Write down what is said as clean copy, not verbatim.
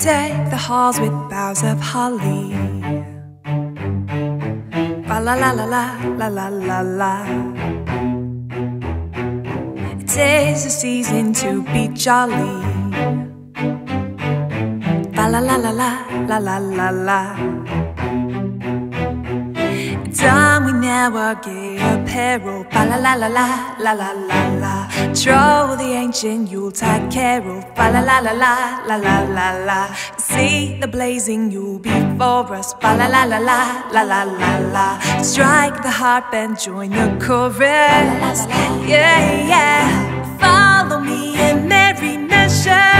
Deck the halls with boughs of holly. Fa la la la la la la la la. It is the season to be jolly. Fa la la la la la la la la. Done we never gay apparel. Fa la la la la la la la la. Troll the ancient Yuletide carol. Fa la la la la la la la la. See the blazing Yule before us. Fa la la la la la la la la. Strike the harp and join the chorus. Yeah, yeah. Follow me in merry measure.